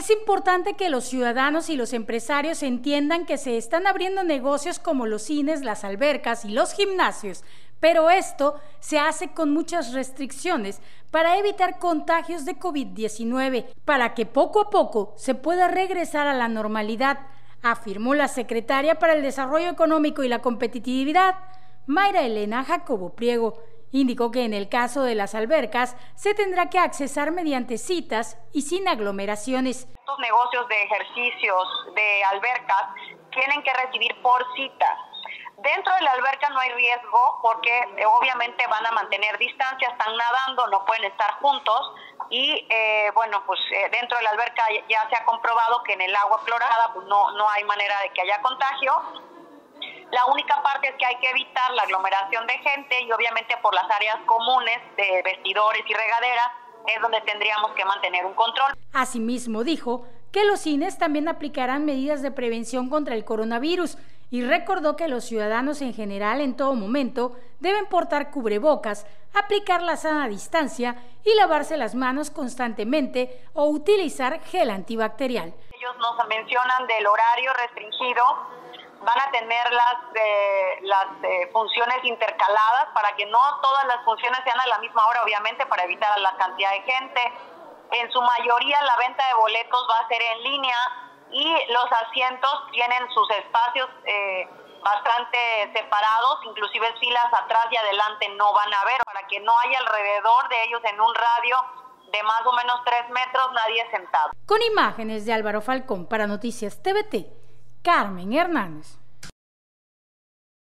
Es importante que los ciudadanos y los empresarios entiendan que se están abriendo negocios como los cines, las albercas y los gimnasios, pero esto se hace con muchas restricciones para evitar contagios de COVID-19, para que poco a poco se pueda regresar a la normalidad, afirmó la secretaria para el Desarrollo Económico y la Competitividad, Mayra Elena Jacobo Priego. Indicó que en el caso de las albercas se tendrá que accesar mediante citas y sin aglomeraciones. Estos negocios de ejercicios, de albercas, tienen que recibir por cita. Dentro de la alberca no hay riesgo porque obviamente van a mantener distancia, están nadando, no pueden estar juntos y dentro de la alberca ya se ha comprobado que en el agua clorada pues no hay manera de que haya contagio. La única parte es que hay que evitar la aglomeración de gente y obviamente por las áreas comunes de vestidores y regaderas es donde tendríamos que mantener un control. Asimismo dijo que los cines también aplicarán medidas de prevención contra el coronavirus y recordó que los ciudadanos en general en todo momento deben portar cubrebocas, aplicar la sana distancia y lavarse las manos constantemente o utilizar gel antibacterial. Ellos nos mencionan del horario restringido. Van a tener las funciones intercaladas para que no todas las funciones sean a la misma hora, obviamente, para evitar la cantidad de gente. En su mayoría la venta de boletos va a ser en línea y los asientos tienen sus espacios bastante separados, inclusive filas atrás y adelante no van a haber, para que no haya alrededor de ellos en un radio de más o menos 3 metros nadie sentado. Con imágenes de Álvaro Falcón para Noticias TVT, Carmen Hernández.